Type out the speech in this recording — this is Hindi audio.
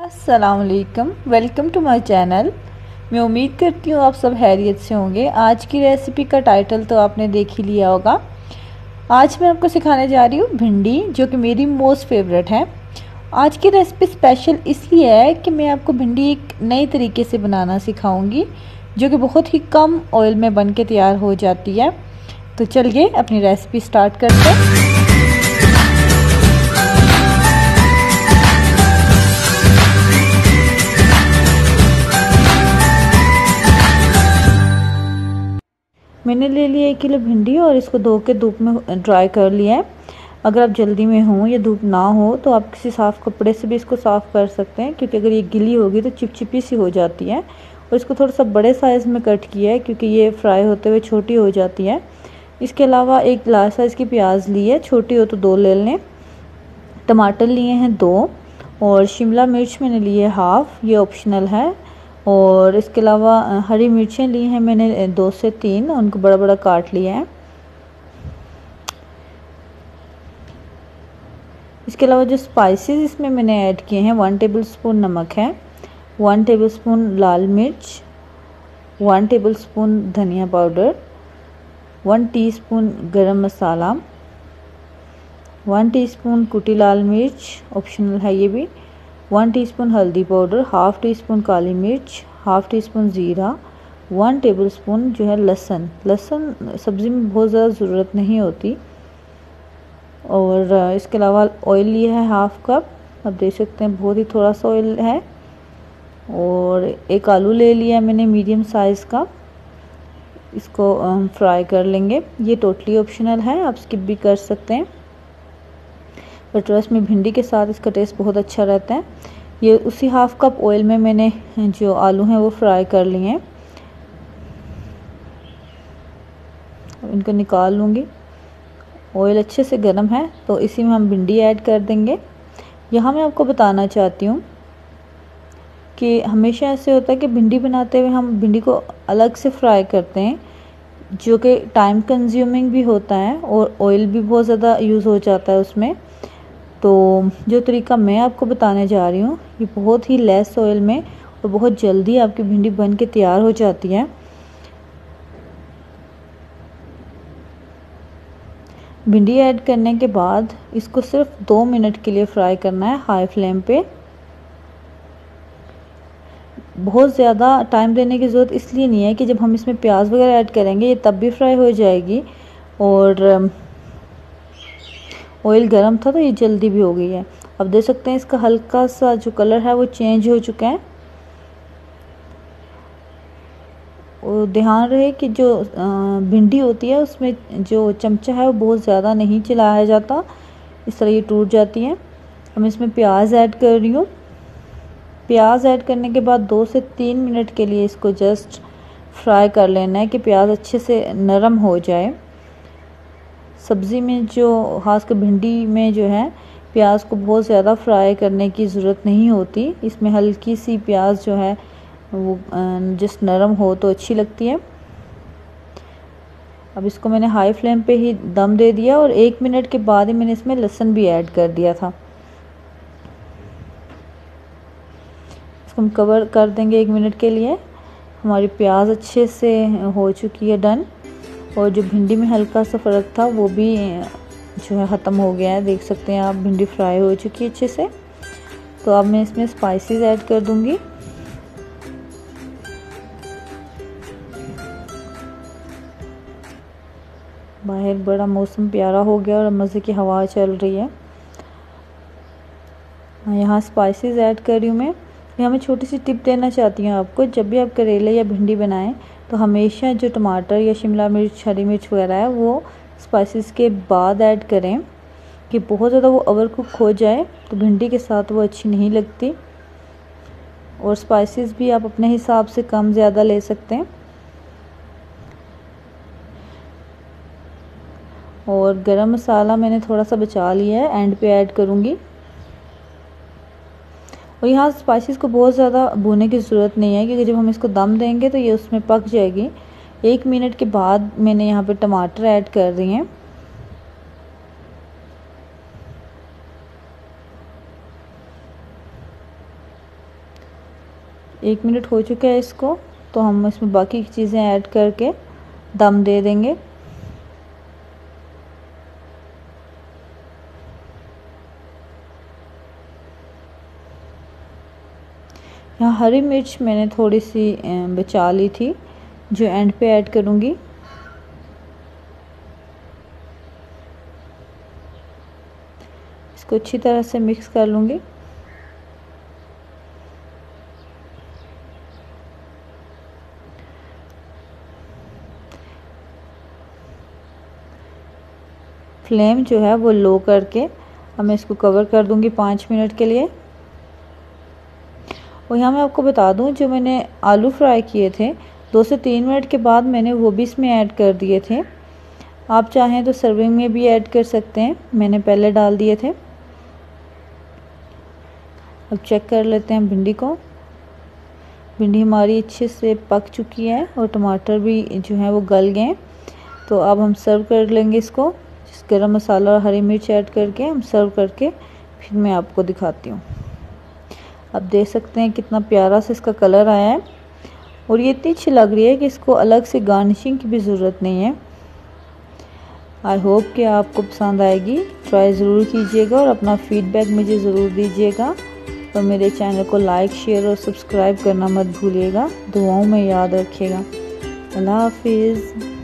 अस्सलामुअलैकुम, वेलकम टू माय चैनल। मैं उम्मीद करती हूँ आप सब खैरियत से होंगे। आज की रेसिपी का टाइटल तो आपने देख ही लिया होगा। आज मैं आपको सिखाने जा रही हूँ भिंडी, जो कि मेरी मोस्ट फेवरेट है। आज की रेसिपी स्पेशल इसलिए है कि मैं आपको भिंडी एक नए तरीके से बनाना सिखाऊंगी, जो कि बहुत ही कम ऑयल में बन के तैयार हो जाती है। तो चलिए अपनी रेसिपी स्टार्ट करते हैं। मैंने ले लिया 1 किलो भिंडी और इसको धो के धूप में ड्राई कर लिया है। अगर आप जल्दी में हो या धूप ना हो तो आप किसी साफ़ कपड़े से भी इसको साफ़ कर सकते हैं, क्योंकि अगर ये गिली होगी तो चिपचिपी सी हो जाती है। और इसको थोड़ा सा बड़े साइज़ में कट किया है, क्योंकि ये फ्राई होते हुए छोटी हो जाती है। इसके अलावा एक लार्ज साइज़ की प्याज ली है, छोटी हो तो 2 ले लें। टमाटर लिए हैं 2 और शिमला मिर्च मैंने ली है हाफ़, ये ऑप्शनल है। और इसके अलावा हरी मिर्चें ली हैं मैंने 2 से 3, उनको बड़ा बड़ा काट लिया है। इसके अलावा जो स्पाइसेस इसमें मैंने ऐड किए हैं, 1 टेबलस्पून नमक है, 1 टेबलस्पून लाल मिर्च, 1 टेबलस्पून धनिया पाउडर, 1 टीस्पून गरम मसाला, 1 टीस्पून कुटी लाल मिर्च, ऑप्शनल है ये भी, 1 टीस्पून हल्दी पाउडर, हाफ़ टी स्पून काली मिर्च, हाफ़ टी स्पून ज़ीरा, 1 टेबलस्पून जो है लहसुन। लहसुन सब्ज़ी में बहुत ज़्यादा ज़रूरत नहीं होती। और इसके अलावा ऑयल लिया है हाफ़ कप, आप देख सकते हैं बहुत ही थोड़ा सा ऑयल है। और एक आलू ले लिया मैंने मीडियम साइज़ का, इसको फ्राई कर लेंगे। ये टोटली ऑप्शनल है, आप स्किप भी कर सकते हैं, पर ट्रस्ट में भिंडी के साथ इसका टेस्ट बहुत अच्छा रहता है। ये उसी हाफ़ कप ऑयल में मैंने जो आलू हैं वो फ्राई कर लिए हैं। अब इनको निकाल लूँगी। ऑयल अच्छे से गर्म है तो इसी में हम भिंडी ऐड कर देंगे। यहाँ मैं आपको बताना चाहती हूँ कि हमेशा ऐसे होता है कि भिंडी बनाते हुए हम भिंडी को अलग से फ्राई करते हैं, जो कि टाइम कंज्यूमिंग भी होता है और ऑयल भी बहुत ज़्यादा यूज़ हो जाता है उसमें। तो जो तरीका मैं आपको बताने जा रही हूँ, ये बहुत ही लेस ऑयल में और बहुत जल्दी आपकी भिंडी बन के तैयार हो जाती है। भिंडी ऐड करने के बाद इसको सिर्फ 2 मिनट के लिए फ्राई करना है हाई फ्लेम पे। बहुत ज़्यादा टाइम देने की ज़रूरत इसलिए नहीं है कि जब हम इसमें प्याज वगैरह ऐड करेंगे ये तब भी फ्राई हो जाएगी, और ऑयल गर्म था तो ये जल्दी भी हो गई है। अब देख सकते हैं इसका हल्का सा जो कलर है वो चेंज हो चुका है। और ध्यान रहे कि जो भिंडी होती है उसमें जो चमचा है वो बहुत ज़्यादा नहीं चलाया जाता, इस तरह ये टूट जाती है। अब इसमें प्याज ऐड कर रही हूँ। प्याज ऐड करने के बाद 2 से 3 मिनट के लिए इसको जस्ट फ्राई कर लेना है कि प्याज अच्छे से नरम हो जाए। सब्ज़ी में जो खासकर भिंडी में जो है प्याज को बहुत ज़्यादा फ्राई करने की ज़रूरत नहीं होती, इसमें हल्की सी प्याज जो है वो जस्ट नरम हो तो अच्छी लगती है। अब इसको मैंने हाई फ्लेम पे ही दम दे दिया और 1 मिनट के बाद ही मैंने इसमें लहसुन भी ऐड कर दिया था। इसको हम कवर कर देंगे 1 मिनट के लिए। हमारी प्याज अच्छे से हो चुकी है डन, और जो भिंडी में हल्का सा फ़र्क था वो भी जो है ख़त्म हो गया है। देख सकते हैं आप भिंडी फ्राई हो चुकी है अच्छे से। तो अब मैं इसमें स्पाइसेस ऐड कर दूंगी। बाहर बड़ा मौसम प्यारा हो गया और मज़े की हवा चल रही है। यहाँ स्पाइसेस ऐड कर रही हूँ मैं। यहाँ मैं छोटी सी टिप देना चाहती हूँ आपको, जब भी आप करेले या भिंडी बनाएं तो हमेशा जो टमाटर या शिमला मिर्च, हरी मिर्च वगैरह है वो स्पाइसेस के बाद ऐड करें, कि बहुत ज़्यादा वो ओवर कुक हो जाए तो भिंडी के साथ वो अच्छी नहीं लगती। और स्पाइसेस भी आप अपने हिसाब से कम ज़्यादा ले सकते हैं। और गरम मसाला मैंने थोड़ा सा बचा लिया है, एंड पे ऐड करूँगी। और यहाँ स्पाइसेस को बहुत ज़्यादा भूनने की ज़रूरत नहीं है, क्योंकि जब हम इसको दम देंगे तो ये उसमें पक जाएगी। 1 मिनट के बाद मैंने यहाँ पे टमाटर ऐड कर दिए हैं। 1 मिनट हो चुका है इसको, तो हम इसमें बाकी की चीज़ें ऐड करके दम दे देंगे। यहाँ हरी मिर्च मैंने थोड़ी सी बचा ली थी, जो एंड पे ऐड करूँगी। इसको अच्छी तरह से मिक्स कर लूँगी। फ्लेम जो है वो लो करके अब मैं इसको कवर कर दूँगी 5 मिनट के लिए। और यहाँ मैं आपको बता दूँ, जो मैंने आलू फ्राई किए थे 2 से 3 मिनट के बाद मैंने वो भी इसमें ऐड कर दिए थे। आप चाहें तो सर्विंग में भी ऐड कर सकते हैं, मैंने पहले डाल दिए थे। अब चेक कर लेते हैं भिंडी को। भिंडी हमारी अच्छे से पक चुकी है और टमाटर भी जो है वो गल गए। तो अब हम सर्व कर लेंगे इसको। गरम मसाला और हरी मिर्च ऐड करके हम सर्व करके फिर मैं आपको दिखाती हूँ। आप देख सकते हैं कितना प्यारा सा इसका कलर आया है और ये इतनी अच्छी लग रही है कि इसको अलग से गार्निशिंग की भी ज़रूरत नहीं है। आई होप कि आपको पसंद आएगी। ट्राई ज़रूर कीजिएगा और अपना फीडबैक मुझे ज़रूर दीजिएगा। और मेरे चैनल को लाइक, शेयर और सब्सक्राइब करना मत भूलिएगा। दुआओं में याद रखिएगा। अल्लाह हाफिज़।